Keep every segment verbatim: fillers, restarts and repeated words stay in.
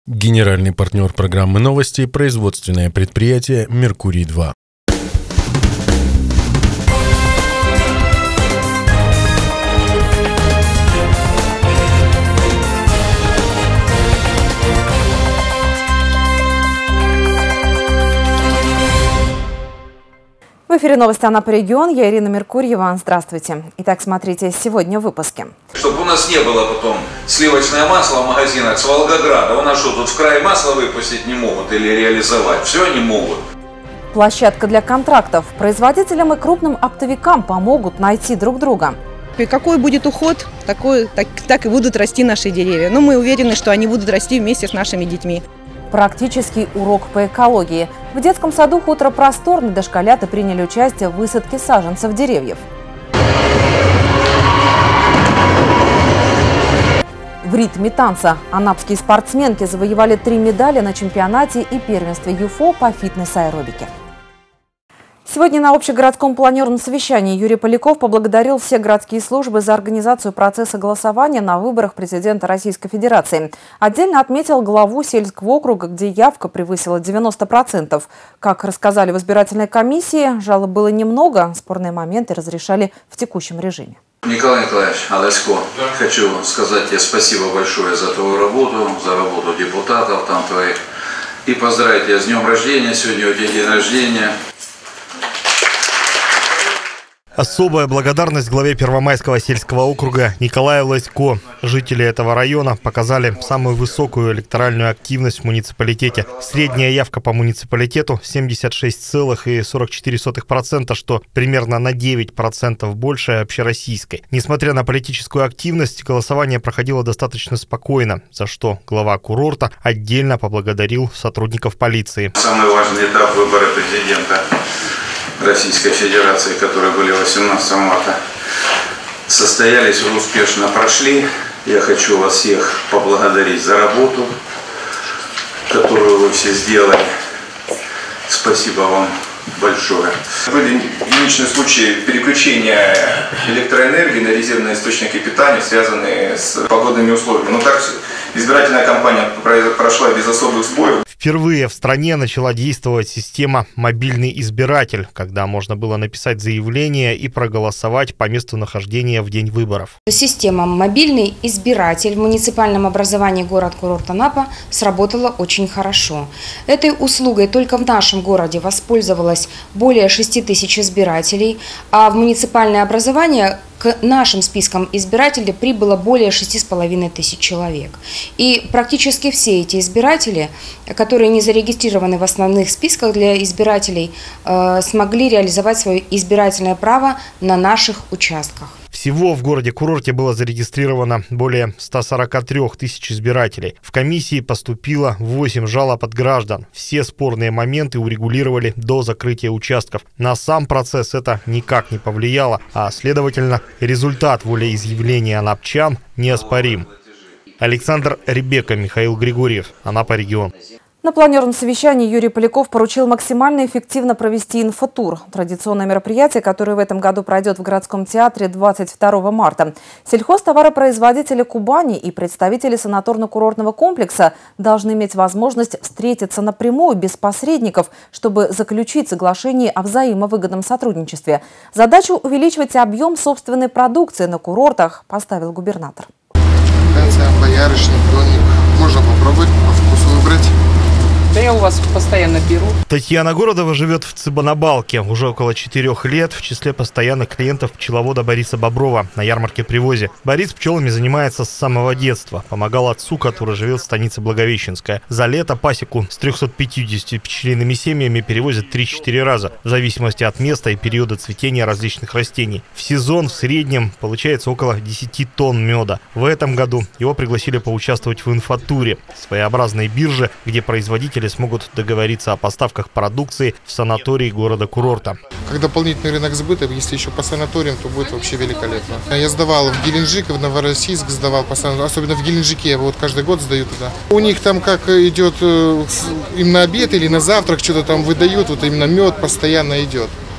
Генеральный партнер программы «Новости» – производственное предприятие «Меркурий-два». В эфире новости Анапа регион. Я Ирина Меркурьева. Здравствуйте. Итак, смотрите сегодня в выпуске. Чтобы у нас не было потом сливочное масло в магазинах с Волгограда. У нас что, тут в край масло выпустить не могут или реализовать? Все они могут. Площадка для контрактов. Производителям и крупным оптовикам помогут найти друг друга. И какой будет уход, такой, так, так и будут расти наши деревья. Но мы уверены, что они будут расти вместе с нашими детьми. Практический урок по экологии. В детском саду «Хутор Просторный» дошколята приняли участие в высадке саженцев деревьев. В ритме танца анапские спортсменки завоевали три медали на чемпионате и первенстве ЮФО по фитнес-аэробике. Сегодня на общегородском планерном совещании Юрий Поляков поблагодарил все городские службы за организацию процесса голосования на выборах президента Российской Федерации. Отдельно отметил главу сельского округа, где явка превысила девяносто процентов. Как рассказали в избирательной комиссии, жалоб было немного, спорные моменты разрешали в текущем режиме. Николай Николаевич Алесько, да. Хочу сказать тебе спасибо большое за твою работу, за работу депутатов там твоих. И поздравить тебя с днем рождения, сегодня у тебя день рождения. Особая благодарность главе Первомайского сельского округа Николаю Ласько. Жители этого района показали самую высокую электоральную активность в муниципалитете. Средняя явка по муниципалитету семьдесят шесть целых сорок четыре сотых процента, что примерно на девять процентов больше общероссийской. Несмотря на политическую активность, голосование проходило достаточно спокойно, за что глава курорта отдельно поблагодарил сотрудников полиции. Самый важный этап выбора президента Российской Федерации, которые были восемнадцатого марта, состоялись, успешно прошли. Я хочу вас всех поблагодарить за работу, которую вы все сделали. Спасибо вам большое. Были единичные случаи переключения электроэнергии на резервные источники питания, связанные с погодными условиями. Но так избирательная кампания прошла без особых сбоев. Впервые в стране начала действовать система «Мобильный избиратель», когда можно было написать заявление и проголосовать по месту нахождения в день выборов. Система «Мобильный избиратель» в муниципальном образовании город-курорт Анапа сработала очень хорошо. Этой услугой только в нашем городе воспользовалось более шести тысяч избирателей, а в муниципальное образование к нашим спискам избирателей прибыло более шести с половиной тысяч человек. И практически все эти избиратели, которые не зарегистрированы в основных списках для избирателей, э, смогли реализовать свое избирательное право на наших участках. Всего в городе-курорте было зарегистрировано более ста сорока трёх тысяч избирателей. В комиссии поступило восемь жалоб от граждан. Все спорные моменты урегулировали до закрытия участков. На сам процесс это никак не повлияло, а, следовательно, результат волеизъявления анапчан неоспорим. Александр Ребека, Михаил Григорьев, Анапа регион. На планерном совещании Юрий Поляков поручил максимально эффективно провести инфотур. Традиционное мероприятие, которое в этом году пройдет в городском театре двадцать второго марта. Сельхозтоваропроизводители Кубани и представители санаторно-курортного комплекса должны иметь возможность встретиться напрямую, без посредников, чтобы заключить соглашение о взаимовыгодном сотрудничестве. Задачу увеличивать объем собственной продукции на курортах поставил губернатор. Боярышник, донник. Можно попробовать, по вкусу выбрать. Да я у вас постоянно беру. Татьяна Городова живет в Цыбанабалке уже около четырех лет, в числе постоянных клиентов пчеловода Бориса Боброва на ярмарке-привозе. Борис пчелами занимается с самого детства. Помогал отцу, который живет в станице Благовещенская. За лето пасеку с трёхсот пятьюдесятью пчелиными семьями перевозят три-четыре раза, в зависимости от места и периода цветения различных растений. В сезон в среднем получается около десяти тонн меда. В этом году его пригласили поучаствовать в инфотуре, своеобразной бирже, где производители смогут договориться о поставках продукции в санатории города-курорта. Как дополнительный рынок сбыта, если еще по санаториям, то будет вообще великолепно. Я сдавал в Геленджик, в Новороссийск сдавал, особенно в Геленджике, я вот каждый год сдаю туда. У них там как идет им на обед или на завтрак, что-то там выдают, вот именно мед постоянно идет.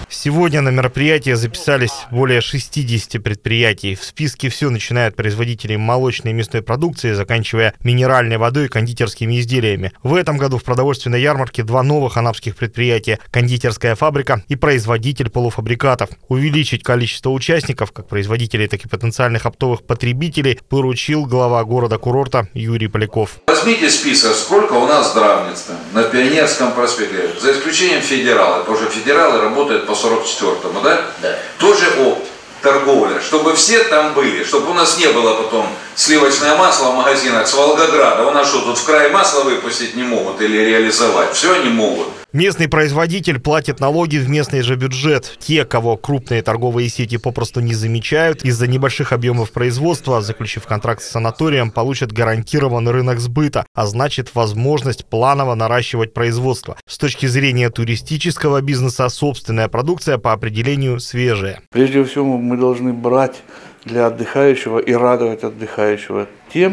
Сегодня на мероприятие записались более шестидесяти предприятий. В списке все, начиная от производителей молочной и мясной продукции, заканчивая минеральной водой и кондитерскими изделиями. В этом году в продовольственной ярмарке два новых анапских предприятия – кондитерская фабрика и производитель полуфабрикатов. Увеличить количество участников, как производителей, так и потенциальных оптовых потребителей, поручил глава города-курорта Юрий Поляков. Возьмите список, сколько у нас здравниц там, на Пионерском проспекте, за исключением федерала, потому что федералы работают по сорок четвёртому, да? Да. Тоже опт, торговля, чтобы все там были, чтобы у нас не было потом сливочное масло в магазинах с Волгограда. У нас что, тут в край масло выпустить не могут или реализовать? Все они могут. Местный производитель платит налоги в местный же бюджет. Те, кого крупные торговые сети попросту не замечают, из-за небольших объемов производства, заключив контракт с санаторием, получат гарантированный рынок сбыта, а значит возможность планово наращивать производство. С точки зрения туристического бизнеса, собственная продукция по определению свежая. Прежде всего мы должны брать для отдыхающего и радовать отдыхающего тем,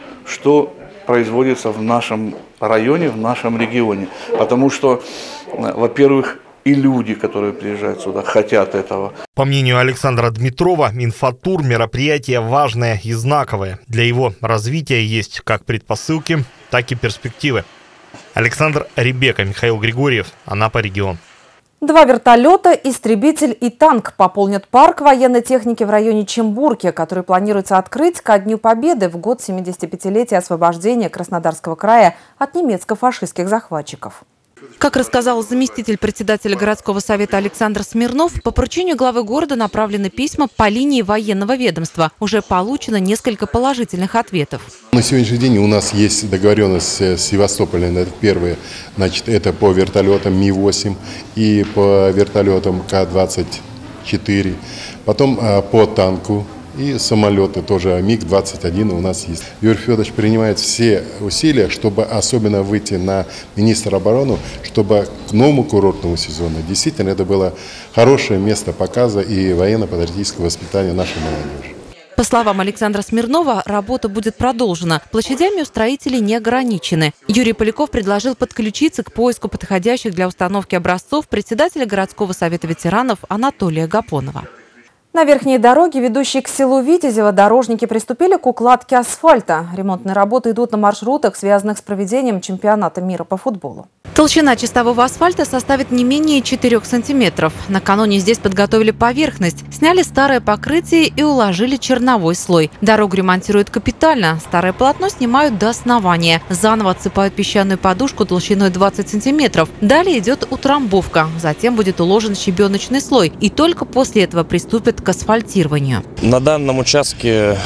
что производится в нашем районе, в нашем регионе. Потому что, во-первых, и люди, которые приезжают сюда, хотят этого. По мнению Александра Дмитрова, инфотур – мероприятие важное и знаковое. Для его развития есть как предпосылки, так и перспективы. Александр Ребека, Михаил Григорьев, Анапа, регион. Два вертолета, истребитель и танк пополнят парк военной техники в районе Чембурки, который планируется открыть ко Дню Победы в год семидесятипятилетия освобождения Краснодарского края от немецко-фашистских захватчиков. Как рассказал заместитель председателя городского совета Александр Смирнов, по поручению главы города направлены письма по линии военного ведомства. Уже получено несколько положительных ответов. На сегодняшний день у нас есть договоренность с Севастополем. Это первое, значит, это по вертолетам Ми восемь и по вертолетам Ка двадцать четыре. Потом по танку. И самолеты тоже Миг двадцать один у нас есть. Юрий Федорович принимает все усилия, чтобы особенно выйти на министра обороны, чтобы к новому курортному сезону действительно это было хорошее место показа и военно-патриотического воспитания нашей молодежи. По словам Александра Смирнова, работа будет продолжена. Площадями у строителей не ограничены. Юрий Поляков предложил подключиться к поиску подходящих для установки образцов председателя городского совета ветеранов Анатолия Гапонова. На верхней дороге, ведущей к селу Витязево, дорожники приступили к укладке асфальта. Ремонтные работы идут на маршрутах, связанных с проведением чемпионата мира по футболу. Толщина чистового асфальта составит не менее четырёх сантиметров. Накануне здесь подготовили поверхность, сняли старое покрытие и уложили черновой слой. Дорогу ремонтируют капитально. Старое полотно снимают до основания. Заново отсыпают песчаную подушку толщиной двадцать сантиметров. Далее идет утрамбовка. Затем будет уложен щебеночный слой. И только после этого приступят к асфальтированию. На данном участке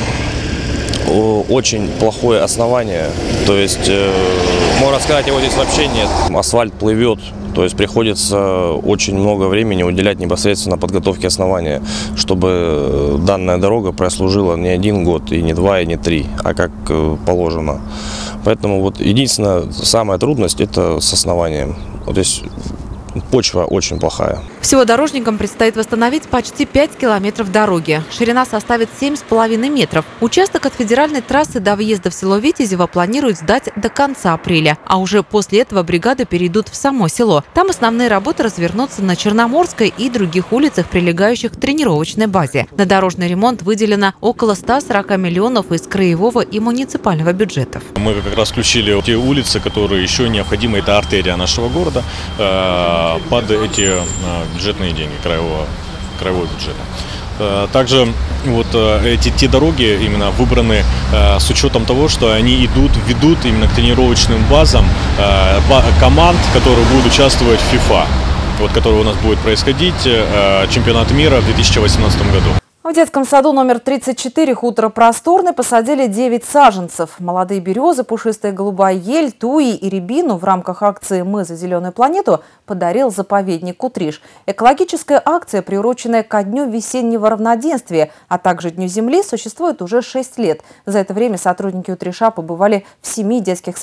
очень плохое основание, то есть, можно сказать, его здесь вообще нет. Асфальт плывет, то есть приходится очень много времени уделять непосредственно подготовке основания, чтобы данная дорога прослужила не один год, и не два, и не три, а как положено. Поэтому вот единственная самая трудность – это с основанием. Вот здесь почва очень плохая. Всего дорожникам предстоит восстановить почти пять километров дороги. Ширина составит семь с половиной метров. Участок от федеральной трассы до въезда в село Витязево планируют сдать до конца апреля. А уже после этого бригады перейдут в само село. Там основные работы развернутся на Черноморской и других улицах, прилегающих к тренировочной базе. На дорожный ремонт выделено около ста сорока миллионов из краевого и муниципального бюджетов. Мы как раз включили те улицы, которые еще необходимы. Это артерия нашего города под эти бюджетные деньги краевого, краевого бюджета. Также вот эти те дороги именно выбраны с учетом того, что они идут, ведут именно к тренировочным базам команд, которые будут участвовать в ФИФА, вот, который у нас будет происходить, чемпионат мира в две тысячи восемнадцатом году. В детском саду номер тридцать четыре «Хутор Просторный» посадили девять саженцев. Молодые березы, пушистая голубая ель, туи и рябину в рамках акции «Мы за зеленую планету» подарил заповедник Кутриш. Экологическая акция, приуроченная ко дню весеннего равноденствия, а также Дню Земли, существует уже шесть лет. За это время сотрудники Утриша побывали в семи детских садах.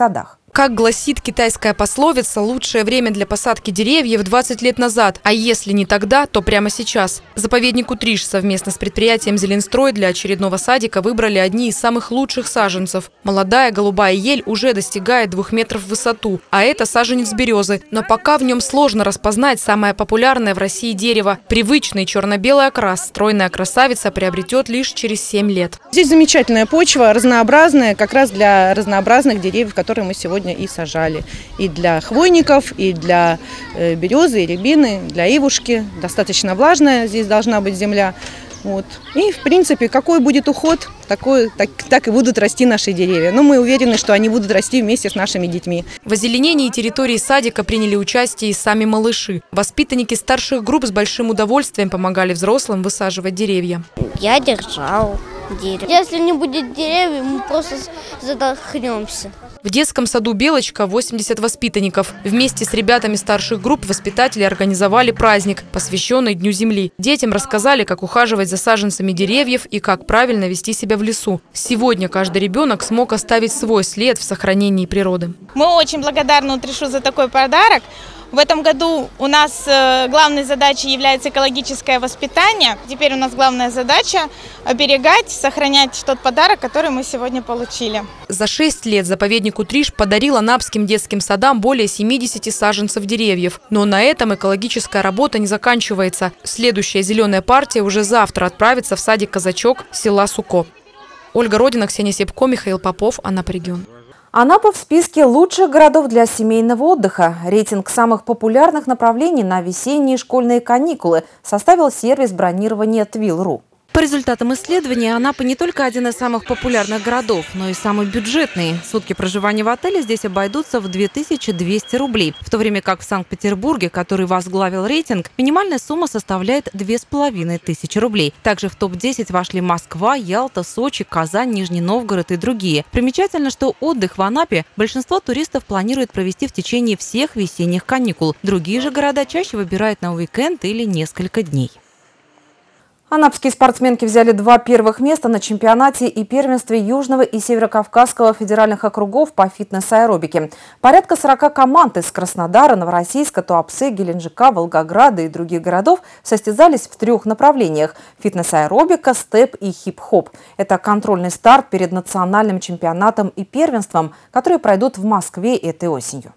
Как гласит китайская пословица, лучшее время для посадки деревьев двадцать лет назад, а если не тогда, то прямо сейчас. Заповедник Утриш совместно с предприятием «Зеленстрой» для очередного садика выбрали одни из самых лучших саженцев. Молодая голубая ель уже достигает двух метров в высоту, а это саженец березы. Но пока в нем сложно распознать самое популярное в России дерево. Привычный черно-белый окрас стройная красавица приобретет лишь через семь лет. Здесь замечательная почва, разнообразная, как раз для разнообразных деревьев, которые мы сегодня и сажали. И для хвойников, и для э, березы, и рябины, для ивушки. Достаточно влажная здесь должна быть земля. Вот. И, в принципе, какой будет уход, такой, так, так и будут расти наши деревья. Но мы уверены, что они будут расти вместе с нашими детьми. В озеленении территории садика приняли участие и сами малыши. Воспитанники старших групп с большим удовольствием помогали взрослым высаживать деревья. Я держал дерево. Если не будет деревьев, мы просто задохнемся. В детском саду «Белочка» восемьдесят воспитанников. Вместе с ребятами старших групп воспитатели организовали праздник, посвященный Дню Земли. Детям рассказали, как ухаживать за саженцами деревьев и как правильно вести себя в лесу. Сегодня каждый ребенок смог оставить свой след в сохранении природы. Мы очень благодарны Утришу за такой подарок. В этом году у нас главной задачей является экологическое воспитание. Теперь у нас главная задача – оберегать, сохранять тот подарок, который мы сегодня получили. За шесть лет заповедник Утриш подарил анапским детским садам более семидесяти саженцев деревьев. Но на этом экологическая работа не заканчивается. Следующая зеленая партия уже завтра отправится в садик «Казачок» села Суко. Ольга Родина, Ксения Сепко, Михаил Попов, Анапа-регион. Анапа в списке лучших городов для семейного отдыха. Рейтинг самых популярных направлений на весенние школьные каникулы составил сервис бронирования твил точка ру. По результатам исследования, Анапа не только один из самых популярных городов, но и самый бюджетный. Сутки проживания в отеле здесь обойдутся в две тысячи двести рублей. В то время как в Санкт-Петербурге, который возглавил рейтинг, минимальная сумма составляет две с половиной тысячи рублей. Также в топ десять вошли Москва, Ялта, Сочи, Казань, Нижний Новгород и другие. Примечательно, что отдых в Анапе большинство туристов планирует провести в течение всех весенних каникул. Другие же города чаще выбирают на уикенд или несколько дней. Анапские спортсменки взяли два первых места на чемпионате и первенстве Южного и Северокавказского федеральных округов по фитнес-аэробике. Порядка сорока команд из Краснодара, Новороссийска, Туапсе, Геленджика, Волгограда и других городов состязались в трех направлениях – фитнес-аэробика, степ и хип-хоп. Это контрольный старт перед национальным чемпионатом и первенством, которые пройдут в Москве этой осенью.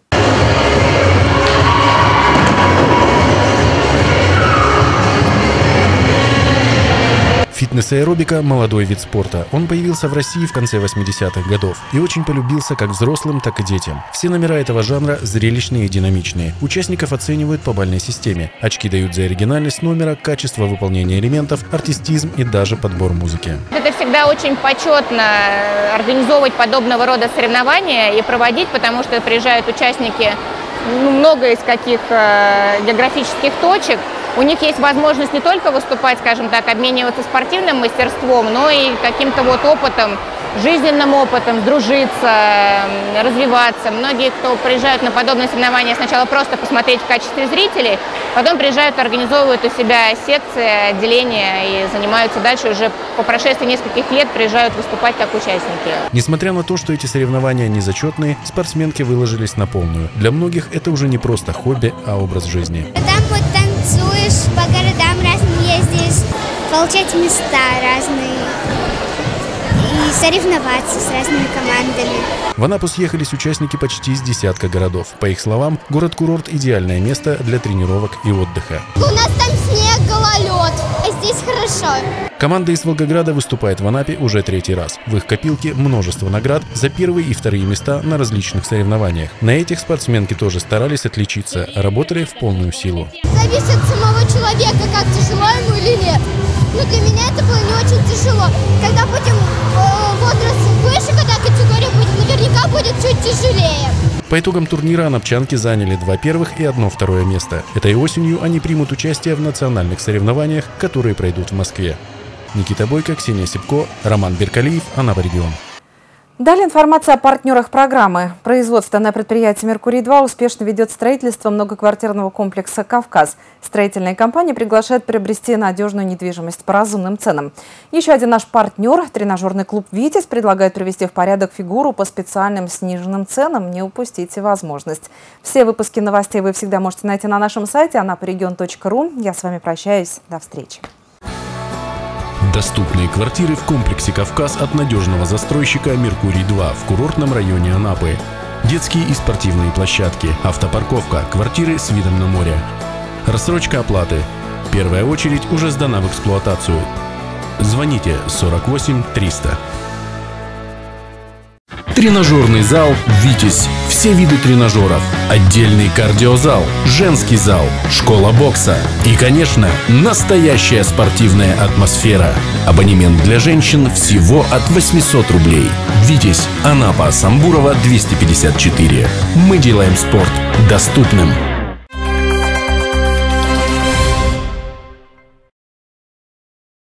Фитнес-аэробика – молодой вид спорта. Он появился в России в конце восьмидесятых годов и очень полюбился как взрослым, так и детям. Все номера этого жанра зрелищные и динамичные. Участников оценивают по бальной системе. Очки дают за оригинальность номера, качество выполнения элементов, артистизм и даже подбор музыки. Это всегда очень почетно организовывать подобного рода соревнования и проводить, потому что приезжают участники, ну, много из каких э, географических точек. У них есть возможность не только выступать, скажем так, обмениваться спортивным мастерством, но и каким-то вот опытом, жизненным опытом, сдружиться, развиваться. Многие, кто приезжают на подобные соревнования, сначала просто посмотреть в качестве зрителей, потом приезжают, организовывают у себя секции, отделения и занимаются дальше уже по прошествии нескольких лет приезжают выступать как участники. Несмотря на то, что эти соревнования не зачетные, спортсменки выложились на полную. Для многих это уже не просто хобби, а образ жизни. Там вот танцуешь, по городам разным ездишь, получать места разные и соревноваться с разными командами. В Анапу съехались участники почти из десятка городов. По их словам, город-курорт – идеальное место для тренировок и отдыха. У нас там снег, гололед, а здесь хорошо. Команда из Волгограда выступает в Анапе уже третий раз. В их копилке множество наград за первые и вторые места на различных соревнованиях. На этих спортсменки тоже старались отличиться, работали в полную силу. Зависит от самого человека, как тяжело ему или нет. Но для меня это было не очень тяжело. Когда будем э, возраст выше, когда категория будет, наверняка будет чуть тяжелее. По итогам турнира анапчанки заняли два первых и одно второе место. Этой осенью они примут участие в национальных соревнованиях, которые пройдут в Москве. Никита Бойко, Ксения Сепко, Роман Беркалиев, Анапа-регион. Далее информация о партнерах программы. Производственное предприятие «Меркурий-два» успешно ведет строительство многоквартирного комплекса «Кавказ». Строительная компания приглашает приобрести надежную недвижимость по разумным ценам. Еще один наш партнер, тренажерный клуб «Витязь», предлагает привести в порядок фигуру по специальным сниженным ценам. Не упустите возможность. Все выпуски новостей вы всегда можете найти на нашем сайте анапарегион точка ру. Я с вами прощаюсь. До встречи. Доступные квартиры в комплексе «Кавказ» от надежного застройщика «Меркурий-два» в курортном районе Анапы. Детские и спортивные площадки, автопарковка, квартиры с видом на море. Рассрочка оплаты. Первая очередь уже сдана в эксплуатацию. Звоните сорок восемь триста. Тренажерный зал «Витязь». Все виды тренажеров. Отдельный кардиозал, женский зал, школа бокса. И, конечно, настоящая спортивная атмосфера. Абонемент для женщин всего от восьмисот рублей. «Витязь», Анапа, Самбурова, двести пятьдесят четыре. Мы делаем спорт доступным.